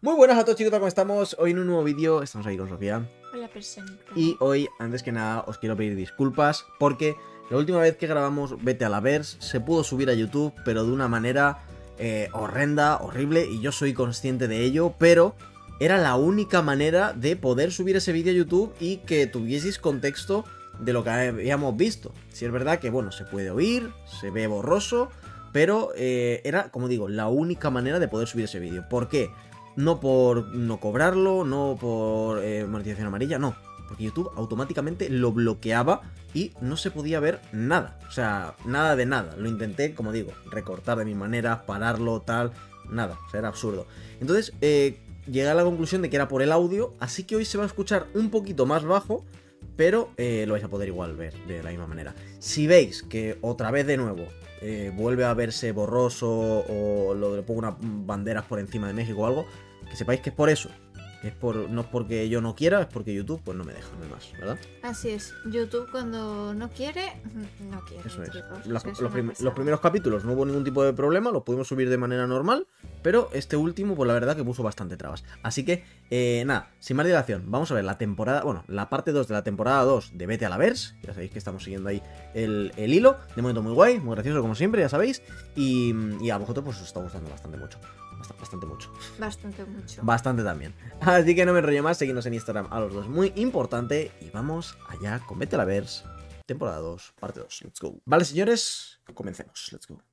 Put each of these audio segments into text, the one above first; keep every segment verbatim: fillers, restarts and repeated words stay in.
Muy buenas a todos, chicos, ¿cómo estamos? Hoy en un nuevo vídeo, estamos aquí con Sofía. Hola, persona. Y hoy, antes que nada, os quiero pedir disculpas porque la última vez que grabamos Vete a la Verse se pudo subir a YouTube, pero de una manera eh, horrenda, horrible, y yo soy consciente de ello, pero era la única manera de poder subir ese vídeo a YouTube y que tuvieseis contexto de lo que habíamos visto. Si es verdad que, bueno, se puede oír, se ve borroso, pero eh, era, como digo, la única manera de poder subir ese vídeo. ¿Por qué? No por no cobrarlo, no por eh, monetización amarilla, no. Porque YouTube automáticamente lo bloqueaba y no se podía ver nada. O sea, nada de nada. Lo intenté, como digo, recortar de mi manera, pararlo, tal, nada. O sea, era absurdo. Entonces, eh, llegué a la conclusión de que era por el audio, así que hoy se va a escuchar un poquito más bajo, pero eh, lo vais a poder igual ver de la misma manera. Si veis que otra vez de nuevo eh, vuelve a verse borroso o lo le pongo unas banderas por encima de México o algo, que sepáis que es por eso. Que es por, no es porque yo no quiera, es porque YouTube pues no me deja, no más, ¿verdad? Así es, YouTube cuando no quiere, no quiere. Eso es. Chicos, Las- es los, una prim- pasada. los primeros capítulos no hubo ningún tipo de problema, los pudimos subir de manera normal, pero este último, pues la verdad que puso bastante trabas. Así que, eh, nada, sin más dilación, vamos a ver la temporada, bueno, la parte dos de la temporada dos de Vete a la Verse. Ya sabéis que estamos siguiendo ahí el, el hilo. De momento muy guay, muy gracioso como siempre, ya sabéis. Y, y a vosotros pues os está gustando bastante mucho. Bastante, bastante mucho. Bastante mucho. Bastante también. Así que no me enrollo más, seguidnos en Instagram a los dos, muy importante. Y vamos allá con Vete a la Verse, temporada dos, parte dos. Let's go. Vale, señores, comencemos. Let's go.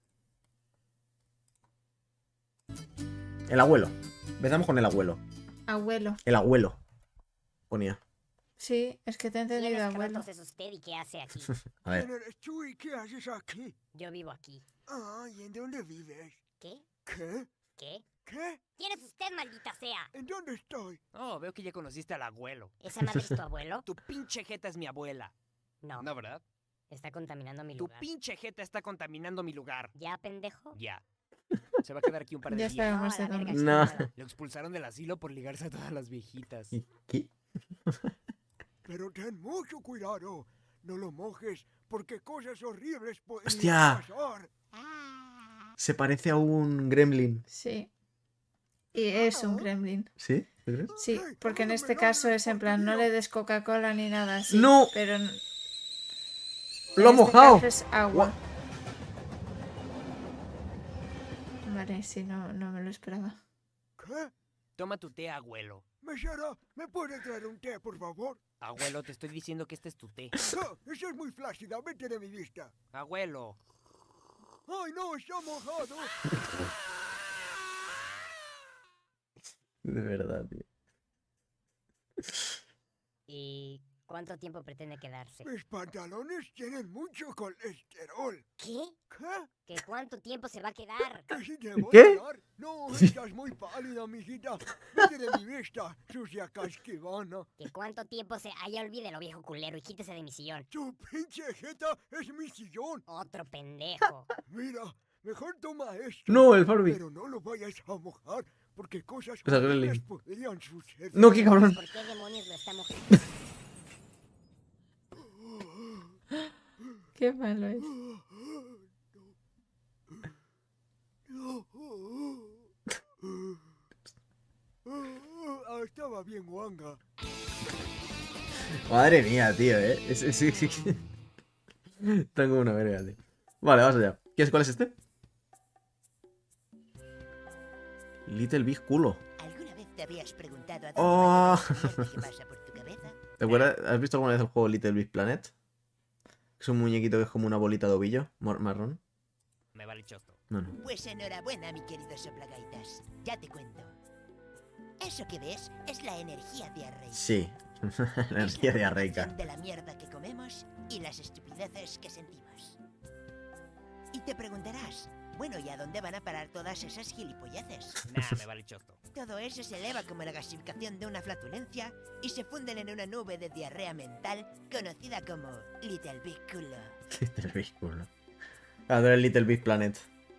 El abuelo. Empezamos con el abuelo. Abuelo. El abuelo. Ponía. Sí, es que te he ¿Quién entendido, abuelo. escrotos es usted y qué hace aquí? A ver. ¿Quién eres tú y qué haces aquí? Yo vivo aquí. Ah, ¿y en dónde vives? ¿Qué? ¿Qué? ¿Qué? ¿Qué? ¿Quién es usted, maldita sea? ¿En dónde estoy? Oh, veo que ya conociste al abuelo. ¿Esa madre es tu abuelo? Tu pinche jeta es mi abuela. No, ¿No, verdad? está contaminando mi Tu lugar. pinche jeta está contaminando mi lugar. ¿Ya, pendejo? Ya. Se va a quedar aquí un par de Ya días. sabemos No, de a la dónde. verga, No. chingada. Lo expulsaron del asilo por ligarse a todas las viejitas. ¿Qué? Pero ten mucho cuidado. No lo mojes, porque cosas horribles pueden ¡Hostia! pasar. Ah. Se parece a un gremlin. Sí. Y es un gremlin. ¿Sí? ¿Tú crees? Sí, Ay, porque en no me este lo caso hagas, es en por plan, no Dios. le des Coca-Cola ni nada así. ¡No! Pero en, ¡Lo ha en este mojado! caso es agua. Gua- Vale, sí, no, no me lo esperaba. ¿Qué? Toma tu té, abuelo. Mesera, ¿me puede traer un té, por favor? Abuelo, te estoy diciendo que este es tu té. No, esa es muy flácida, vete de mi vista. Abuelo. ¡Ay, no, está mojado! De verdad, tío. ¿Y cuánto tiempo pretende quedarse? Mis pantalones tienen mucho colesterol. ¿Qué? ¿Qué? ¿Que cuánto tiempo se va a quedar? ¿Que si te voy ¿Qué? a dar? No, estás muy pálida, mijita. Vete de mi vista, sucia casquivana. ¿Que cuánto tiempo se... Ah, ya olvídelo, viejo culero, y quítese de mi sillón. Tu pinche jeta es mi sillón. Otro pendejo. Mira, mejor toma esto. No, el Barbie. Pero no lo vayas a mojar, porque cosas Cosa horribles gremlin. podrían suceder. No, qué cabrón. ¿Por qué demonios lo estamos... Qué malo es. Ah, estaba bien, Wanga. Madre mía, tío, eh. Es, es, es- es- Tengo una verga, tío. Vale, vamos allá. ¿Qué es, ¿Cuál es este? Little Big Culo. ¿Alguna vez te habías preguntado a Oh. dónde que pasa por tu cabeza? ¿Te acuerdas? ¿Has visto alguna vez el juego Little Big Planet? Es un muñequito que es como una bolita de ovillo mor- marrón. Me vale chosto. No, no. Pues enhorabuena, mi querido soplagaitas. Ya te cuento. Eso que ves es la energía diarreica. Sí. La energía Es la diarreica. combinación de la mierda que comemos y las estupideces que sentimos. Y te preguntarás, bueno, ¿y a dónde van a parar todas esas gilipolleces? Nah, me vale chosto. Todo eso se eleva como la gasificación de una flatulencia y se funden en una nube de diarrea mental conocida como Little Big Culo. Little Big Culo. Adoro el Little Big Planet.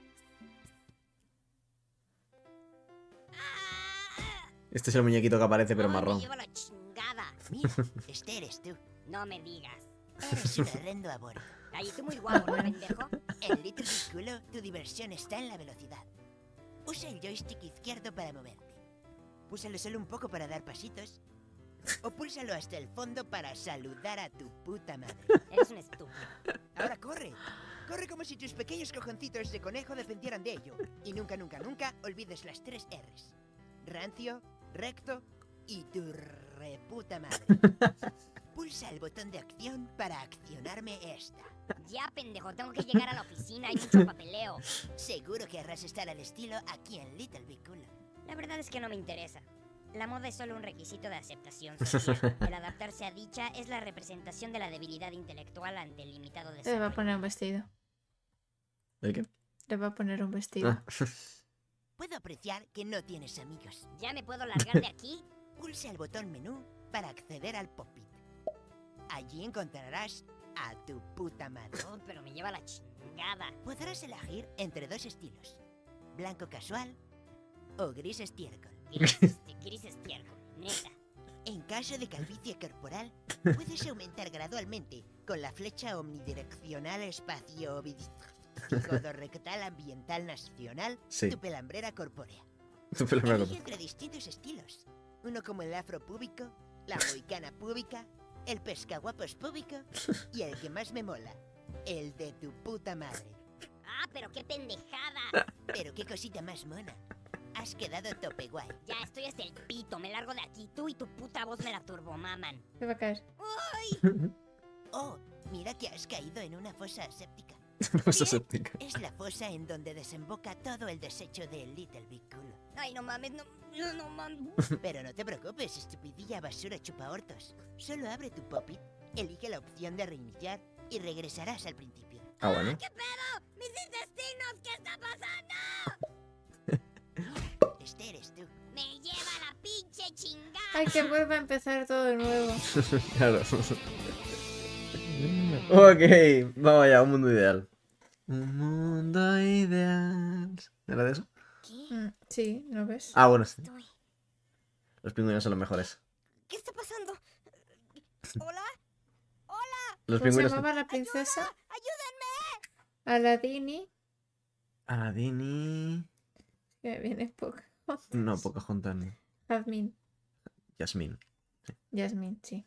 Este es el muñequito que aparece, pero Ay, marrón. Me llevo la chingada. Mira, este eres tú. No me digas. Eres un horrendo aborto. Ay, estoy muy guapo, ¿no, pendejo? En Little Big Culo, tu diversión está en la velocidad. Usa el joystick izquierdo para moverte. Púlsalo solo un poco para dar pasitos. O púlsalo hasta el fondo para saludar a tu puta madre. Eres un estúpido. Ahora corre. Corre como si tus pequeños cojoncitos de conejo dependieran de ello. Y nunca, nunca, nunca olvides las tres R's. Rancio, recto y tu reputa madre. Pulsa el botón de acción para accionarme esta. Ya, pendejo, tengo que llegar a la oficina, hay mucho papeleo. Seguro que querrás estar al estilo aquí en Little Big Cool. La verdad es que no me interesa. La moda es solo un requisito de aceptación social. El adaptarse a dicha es la representación de la debilidad intelectual ante el limitado Le va a desarrollo. poner un vestido. ¿El qué? Le va a poner un vestido. Ah. Puedo apreciar que no tienes amigos. ¿Ya me puedo largar de aquí? Pulsa el botón menú para acceder al Pop-It. Allí encontrarás a tu puta madre. Oh, pero me lleva la chingada. Podrás elegir entre dos estilos. Blanco casual o gris estiércol. Gris, este, gris estiércol, neta. En caso de calvicie corporal, puedes aumentar gradualmente con la flecha omnidireccional espacio rectal ambiental nacional Sí. tu pelambrera corpórea. Tu pelo me Elige entre distintos estilos. Uno como el afro púbico, la mohicana púbica, el pescaguapos púbico y el que más me mola, el de tu puta madre. Ah, pero qué pendejada. Pero qué cosita más mona. Has quedado tope guay. Ya estoy hasta el pito, me largo de aquí. Tú y tu puta voz me la turbomaman. Se va a caer. Oh, mira que has caído en una fosa séptica. Fosa séptica. Es la fosa en donde desemboca todo el desecho de Little Big Cool. Ay, no mames, no, no, no mames. Pero no te preocupes, estupidilla basura chupaortos. Solo abre tu Pop-It, elige la opción de reiniciar y regresarás al principio. Ah, bueno. ¿Qué pedo? ¡Mis intestinos! ¿Qué está pasando? Este eres tú. Me lleva la pinche chingada. Ay, que vuelva a empezar todo de nuevo. Claro. Ok, vamos allá, un mundo ideal. Un mundo ideal. ¿Era de eso? ¿Qué? Mm, sí, ¿no ves? Ah, bueno, sí. Estoy... Los pingüinos son los mejores. ¿Qué está pasando? ¿Hola? Los ¿Cómo se pingüinos. llamaba la princesa? ¡Ayúdenme! Aladini. Aladini. Que viene poco. No, Pocahontas no. Jazmín. Yasmín. Yasmín, sí.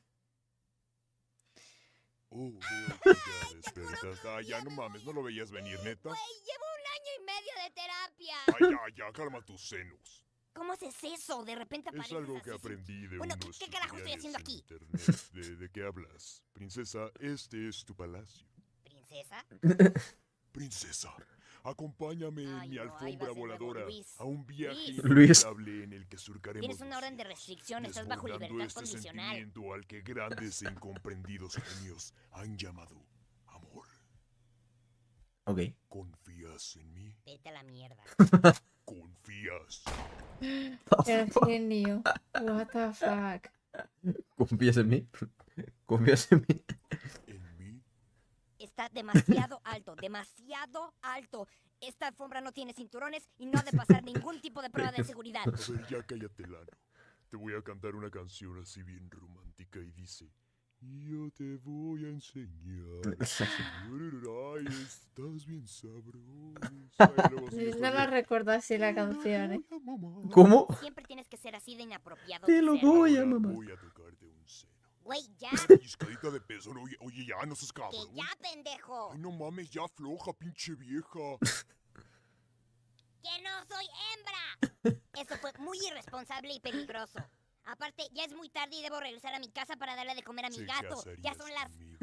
Oh, veo que ya despertas. Ah, ya no mames, ¿no lo veías venir, neta? Güey, llevo un año y medio de terapia. Ay, ya, ya, calma tus senos. ¿Cómo haces eso? De repente Es apareces algo que así. aprendí de Bueno, ¿qué- unos qué carajo estoy tutoriales haciendo en aquí? internet. ¿De, ¿De qué hablas? Princesa, este es tu palacio. ¿Princesa? Princesa, acompáñame en Ay, mi no, ahí alfombra vas de nuevo, voladora Luis. a un viaje Luis. inolvidable en el que surcaremos Tienes una orden de los restricción, cielos, estás bajo desbordando libertad este condicional. sentimiento al que grandes e incomprendidos genios han llamado amor. Ok. ¿Confías en mí? Vete a la mierda. ¿Confías? El genio. What the fuck. ¿Confías en mí? ¿Confías en mí? ¿En mí? Está demasiado alto, demasiado alto. Esta alfombra no tiene cinturones y no ha de pasar ningún tipo de prueba de seguridad. A ver, ya cállate, Lano. Te voy a cantar una canción así bien romántica y dice: yo te voy a enseñar. Ay, estás bien sabrosa. Y luego sigues No la con- recuerdo así la canción, ¿eh? Ay, mamá. ¿Cómo? Siempre tienes que ser así de inapropiado. Te lo cerdo. voy a Ahora mamar. voy a tocarte un seno. Güey, ya, Pellizcadita de peso, ¿no? Oye, oye, ya, no seas que cabrón. ya, pendejo. Ay, no mames, ya floja, pinche vieja. Que no soy hembra. Eso fue muy irresponsable y peligroso. Aparte, ya es muy tarde y debo regresar a mi casa para darle de comer a mi ¿Te gato. Ya casarías son las... conmigo?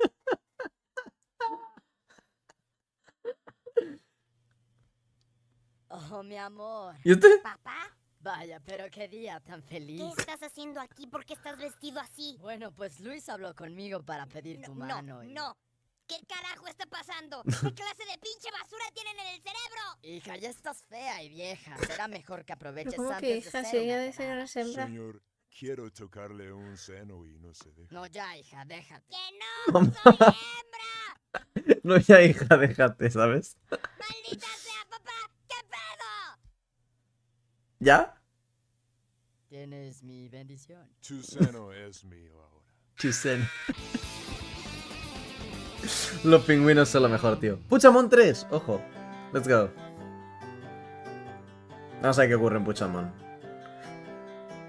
Oh, mi amor. ¿Y usted? ¿Papá? Vaya, pero qué día tan feliz. ¿Qué estás haciendo aquí? ¿Por qué estás vestido así? Bueno, pues Luis habló conmigo para pedir tu No, mano. no, y- no. ¿Qué carajo está pasando? ¿Qué clase de pinche basura tienen en el cerebro? Hija, ya estás fea y vieja. Será mejor que aproveches Pero ¿cómo antes que de hija? ser Si ella una dice que pelada. no es hembra. Señor, quiero tocarle un seno y no se deja. No, ya, hija, déjate. ¡Que no soy hembra! No, ya, hija, déjate, ¿sabes? ¡Maldita sea, papá! ¿Qué pedo? ¿Ya? Tienes mi bendición. Tu seno es mío ahora. Chisen. Los pingüinos son lo mejor, tío. Puchamon tres, ojo. Let's go. Vamos a ver qué ocurre en Puchamon.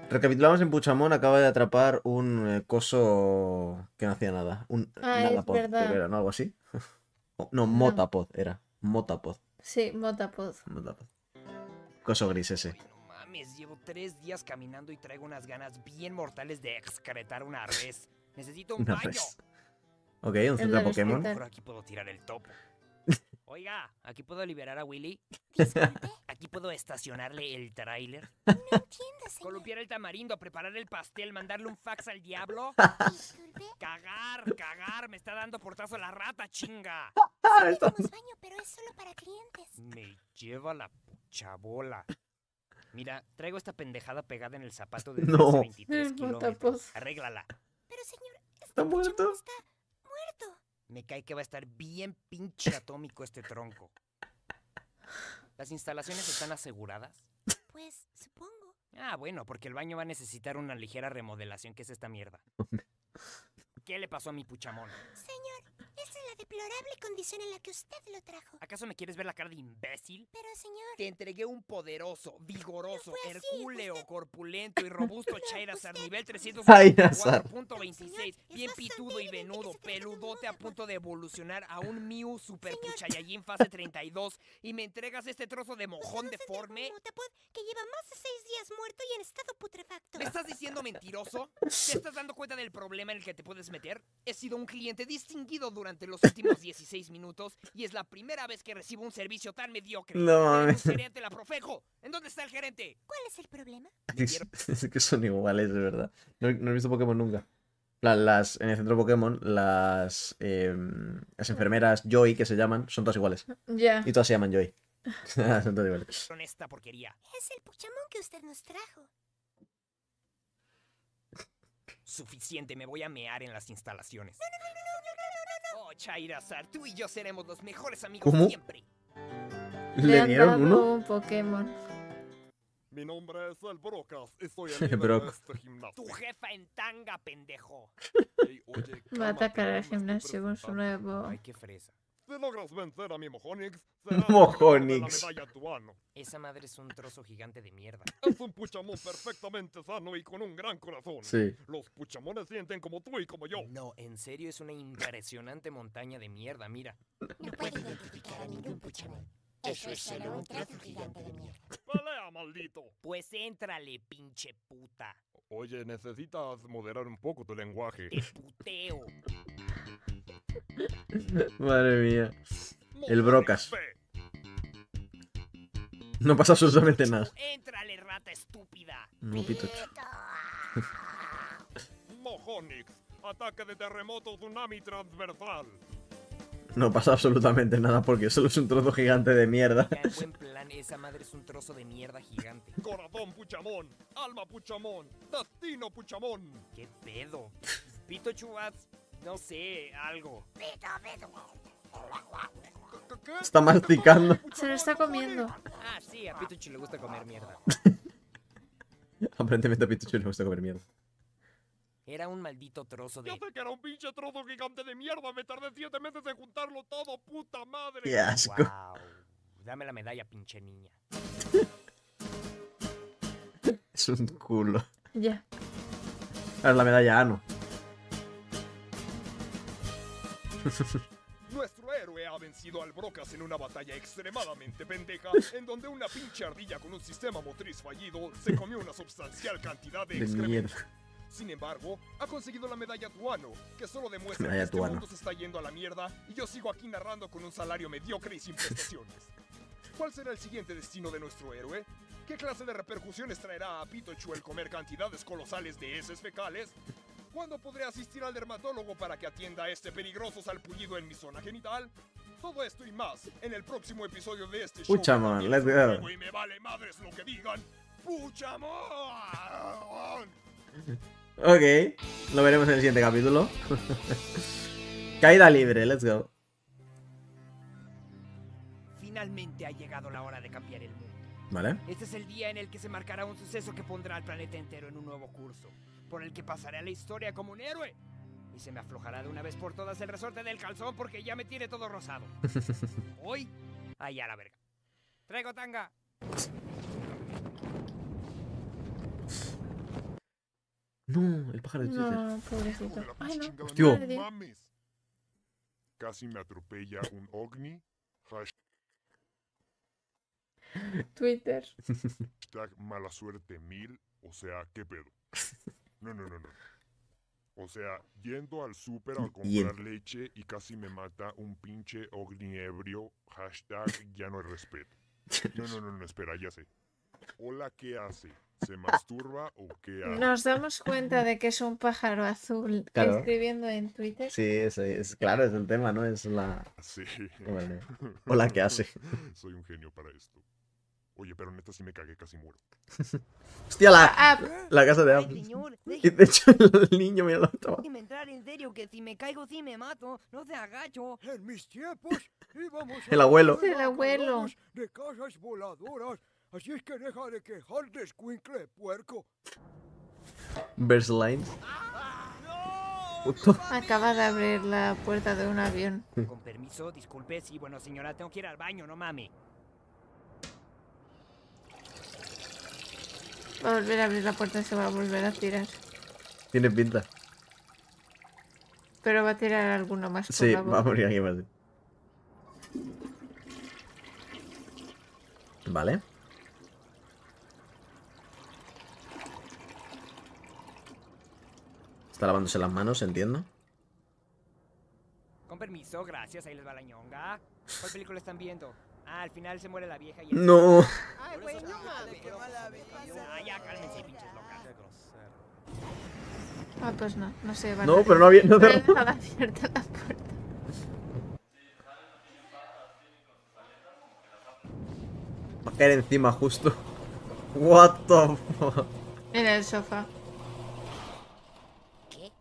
Recapitulamos en Puchamón, acaba de atrapar un eh, coso que no hacía nada. Un Ah, es Nadapod, creo verdad. que era, ¿no? Algo así. O- no, Motapod era. Motapod. Sí, Motapod. Motapod. Coso gris ese. Uy, no mames, llevo tres días caminando y traigo unas ganas bien mortales de excretar una res. Necesito un Una baño. res. Ok, un El centro del Pokémon. hospital. Mejor aquí puedo tirar el topo. Oiga, ¿aquí puedo liberar a Willy? Disculpe, ¿Aquí puedo estacionarle el tráiler? no entiendo, señor. ¿Columpiar el tamarindo, preparar el pastel, mandarle un fax al diablo? Disculpe. ¡Cagar, cagar! Me está dando portazo la rata, chinga. Sí, le damos baño, pero es solo para clientes. Me lleva la puchabola. Mira, traigo esta pendejada pegada en el zapato desde No. hace veintitrés El kilómetros. Motapod. Arréglala. Pero, señor, este ¿Está Puchamón muerto? está muerto. Me cae que va a estar bien pinche atómico este tronco. ¿Las instalaciones están aseguradas? Pues, supongo. Ah, bueno, porque el baño va a necesitar una ligera remodelación. ¿Qué es esta mierda? ¿Qué le pasó a mi puchamón? Señor, esa es la deplorable condición en la que usted lo trajo. ¿Acaso me quieres ver la cara de imbécil? Pero, señor, Te entregué un poderoso, vigoroso, No fue así, hercúleo, usted- corpulento y robusto Charizard usted- nivel trescientos Charizard. punto veintiséis, Señor, es bien bastante pitudo y evidente que venudo, se trata de un peludote a Motapod. punto de evolucionar a un Mew Super Señor. Puchayallín fase treinta y dos y me entregas este trozo de usted mojón nos entregó deforme. un Motapod que lleva más de seis días muerto y en estado putrefacto. ¿Me estás diciendo mentiroso? ¿Te estás dando cuenta del problema en el que te puedes meter? He sido un cliente distinguido durante los últimos dieciséis minutos y es la primera vez que recibo un servicio tan mediocre. No Tenemos mames. gerente la Profeco. ¿En dónde está el gerente? ¿Cuál es el problema? Me Es, dieron- es que son iguales, de verdad. No, no he visto Pokémon nunca. La- Las, en el centro Pokémon, las, em, las enfermeras Joy, que se llaman, son todas iguales. Ya. Y todas se llaman Joy. Son todas iguales. Con esta porquería. Es el Puchamón que usted nos trajo. Suficiente, me voy a mear en las instalaciones. Oh, Charizard, tú y yo seremos los mejores amigos ¿Cómo? siempre. ¿Le han dieron dado uno? un Pokémon. Mi nombre es el Brocas y soy el líder Brock. de este gimnasio. Tu jefa en tanga, pendejo. Ey, oye, Va a atacar cálmate, al no me estoy gimnasio con su presentando. nuevo. Ay, qué fresa. Si logras vencer a mi Mojonix, serás Mojonix. la medalla Tuano. Esa madre es un trozo gigante de mierda. Es un Puchamón perfectamente sano y con un gran corazón. Sí. Los Puchamones sienten como tú y como yo. No, en serio, es una impresionante montaña de mierda, mira. No puedo identificar a ningún Puchamón. Eso es solo un trozo gigante de mierda. ¡Pelea, maldito! Pues éntrale, pinche puta. Oye, necesitas moderar un poco tu lenguaje. Te puteo. Madre mía. El Mojonix, Brocas. ve. No pasa absolutamente nada. Éntrale, rata estúpida. No, Pitoch. Mojonix, ataque de terremoto tsunami transversal. No pasa absolutamente nada porque solo es un trozo gigante de mierda. Ya en buen plan, esa madre es un trozo de mierda gigante. Corazón Puchamón, alma Puchamón, destino Puchamón. ¿Qué pedo? Pito Chubats, no sé, algo. ¿Qué- qué? Está masticando. Se lo está comiendo. Ah, sí, a Pituchu le gusta comer mierda. Aparentemente a Pitochu le gusta comer mierda. Era un maldito trozo Yo de... sé que era un pinche trozo gigante de mierda. Me tardé siete meses en juntarlo todo, puta madre. Qué asco. Wow. Dame la medalla, pinche niña. Es un culo. Ya. Ahora la medalla Ano. Nuestro héroe ha vencido al Brocas en una batalla extremadamente pendeja, en donde una pinche ardilla con un sistema motriz fallido se comió una sustancial cantidad de De excremento. mierda. Sin embargo, ha conseguido la medalla Tuano, que solo demuestra Medalla que este Tuano. mundo se está yendo a la mierda y yo sigo aquí narrando con un salario mediocre y sin prestaciones. ¿Cuál será el siguiente destino de nuestro héroe? ¿Qué clase de repercusiones traerá a Pitochu el comer cantidades colosales de heces fecales? ¿Cuándo podré asistir al dermatólogo para que atienda este peligroso salpullido en mi zona genital? Todo esto y más en el próximo episodio de este show. Puchamón, que let's también es un go. juego Y me vale madres lo que digan. ¡Puchamón! Ok. Lo veremos en el siguiente capítulo. Caída libre, let's go. Finalmente ha llegado la hora de cambiar el mundo. Vale. Este es el día en el que se marcará un suceso que pondrá al planeta entero en un nuevo curso, por el que pasaré a la historia como un héroe. Y se me aflojará de una vez por todas el resorte del calzón porque ya me tiene todo rosado. Hoy, allá la verga. Traigo tanga. No, el pájaro de Twitter. No, pobrecito. La Ay, no. chingada, Hostia. no mames. Casi me atropella un ovni. Twitter. Hashtag mala suerte mil. O sea, ¿qué pedo? No, no, no, no. O sea, yendo al súper a Y el- comprar leche y casi me mata un pinche ovni ebrio. Hashtag ya no hay respeto. No, no, no, no, espera, ya sé. Hola, ¿qué hace? ¿Se masturba o qué hace? Nos damos cuenta de que es un pájaro azul Claro. escribiendo en Twitter. Sí, es, es claro, es el tema, ¿no? Es la... Sí. Vale. Hola, ¿qué hace? Soy un genio para esto. Oye, pero neta sí me cagué, casi muero. Hostia, la, Ah, la casa de Ay, Apple. señor, Y de hecho el niño, mira, lo estaba... déjeme entrar en serio, que si me caigo sí me mato. No se agacho. En mis tiempos íbamos a El abuelo. hacer El abuelo. macarrones de casas voladoras. Así es que deja de quejarte, escuincle puerco. Verse lines. Puto. acaba de abrir la puerta de un avión. Con permiso, disculpe. Sí, bueno, señora, tengo que ir al baño, no mame. Va a volver a abrir la puerta y se va a volver a tirar. Tiene pinta. Pero va a tirar alguno más por Sí, la va a boca. morir aquí más. Vale. Está lavándose las manos, entiendo. Con permiso, gracias. Ahí les va la ñonga. ¿Cuál película están viendo? Ah, al final se muere la vieja y... el- No. Ay, güey, no mames, qué mala vida. Ah, ya, cálmense, pinches locas. Ah, pues no, no sé. va a No, abrir. pero no había... No Pero he te- dejado abierta la puerta. Va a caer encima justo. What the fuck. En el sofá. ¿Qué?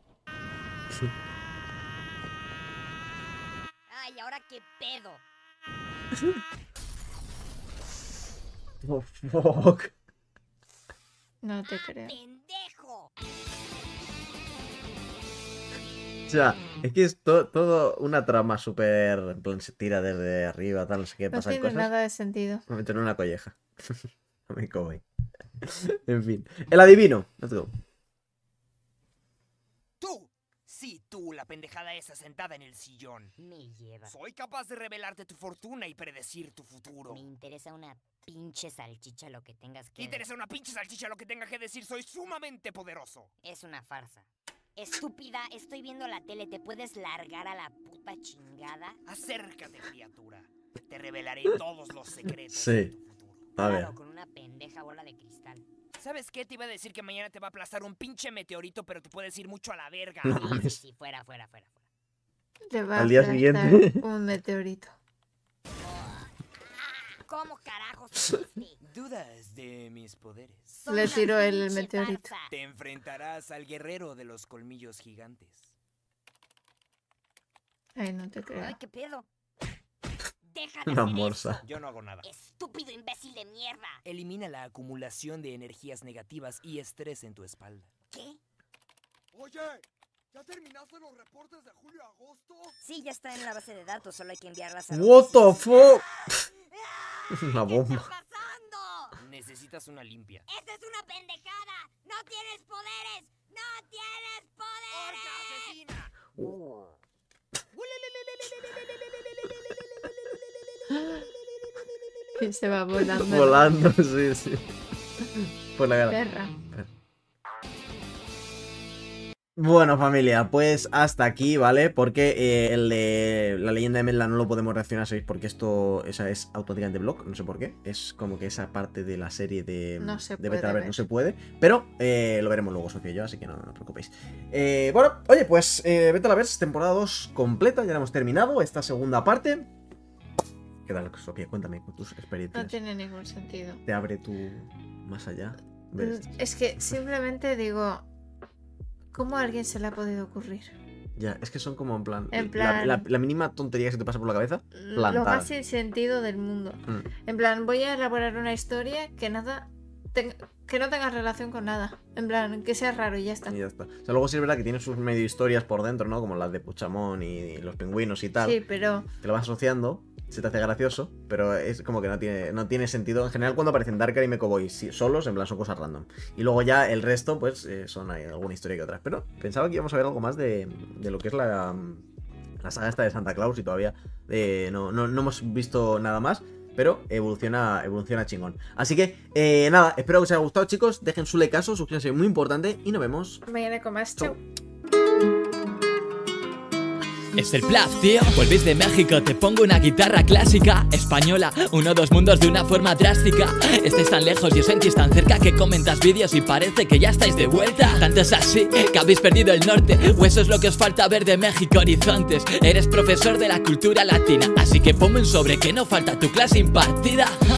Ay, ¿ahora qué pedo? Oh, fuck. No te creo. ¡Pendejo! O sea, es que es to- todo una trama súper... En plan, se tira desde arriba, tal, no sé qué, No pasan tiene cosas. nada de sentido. Me meto en una colleja. No me come. En fin. El adivino. Let's go. ¡Tú! Sí, tú, la pendejada esa sentada en el sillón. Me lleva. Soy capaz de revelarte tu fortuna y predecir tu futuro. Me interesa una pinche salchicha lo que tengas ¿Te que... interesa una pinche salchicha lo que tenga que decir? Soy sumamente poderoso. Es una farsa. Estúpida, estoy viendo la tele. ¿Te puedes largar a la puta chingada? Acércate, criatura. Te revelaré todos los secretos Sí. de tu futuro. A ver. Claro, con una pendeja bola de cristal. ¿Sabes qué? Te iba a decir que mañana te va a aplastar un pinche meteorito, pero te puedes ir mucho a la verga. No Sí, sí, mames. sí, fuera, fuera, fuera, fuera. Le va Al día a aplastar siguiente. un meteorito. ¿Cómo carajos supiste? ¿Dudas de mis poderes? Soy Le una tiró el pinche meteorito. farsa. Te enfrentarás al guerrero de los colmillos gigantes. Ay, no te creo. Ay, ¿qué pedo? Deja de Una hacer morsa. eso, Yo no hago nada. estúpido imbécil de mierda. Elimina la acumulación de energías negativas y estrés en tu espalda. ¿Qué? Oye, ¿ya terminaste los reportes de julio a agosto? Sí, ya está en la base de datos, solo hay que enviarlas a la What the oficina. fuck. Una ¿Qué bomba. está pasando? Necesitas una limpia. ¡Esta es una pendejada! ¡No tienes poderes! ¡No tienes poderes! asesina! Y se va volando. Volando, sí, sí. Por la cara. Perra. Bueno, familia, pues hasta aquí, ¿vale? Porque eh, el de la leyenda de Menla no lo podemos reaccionar, ¿sabéis? Porque esto esa es automáticamente blog, no sé por qué. Es como que esa parte de la serie de, No se de puede Beta Ver ver. no se puede. Pero eh, lo veremos luego, Sofía y yo, así que no, no os preocupéis. Eh, bueno, oye, pues eh, Beta Ver temporada dos completa, ya la hemos terminado, esta segunda parte. ¿Qué tal, Sofía? Cuéntame con tus experiencias. No tiene ningún sentido. ¿Te abre tu más allá? ¿Ves? Mm, Es que simplemente digo, ¿cómo a alguien se le ha podido ocurrir? Ya, es que son como en plan... En la- plan- La, la mínima tontería que se te pasa por la cabeza. Lo Plantada. más sin sentido del mundo. Mm. En plan, voy a elaborar una historia que nada tenga- que no tenga relación con nada. En plan, que sea raro y ya está. Y ya está. O sea, luego sí es verdad que tiene sus medio historias por dentro, ¿no? Como las de Puchamón y los pingüinos y tal. Sí, pero Que lo vas asociando. se te hace gracioso, pero es como que no tiene, no tiene sentido. En general, cuando aparecen Darker y Mekoboy solos, en plan son cosas random. Y luego ya el resto, pues eh, son hay alguna historia que otras. Pero pensaba que íbamos a ver algo más de, de lo que es la, la saga esta de Santa Claus y todavía eh, no, no, no hemos visto nada más. Pero evoluciona, evoluciona chingón. Así que, eh, nada, espero que os haya gustado, chicos. Dejen su like, caso, suscríbanse, muy importante. Y nos vemos Mañana con más. Chau. Es el Plaf, tío. Volvéis de México, te pongo una guitarra clásica española, uno o dos mundos de una forma drástica. Estáis tan lejos y os sentís tan cerca que comentas vídeos y parece que ya estáis de vuelta. Tanto es así que habéis perdido el norte, o eso es lo que os falta ver de México horizontes. Eres profesor de la cultura latina, así que ponme un sobre que no falta tu clase impartida.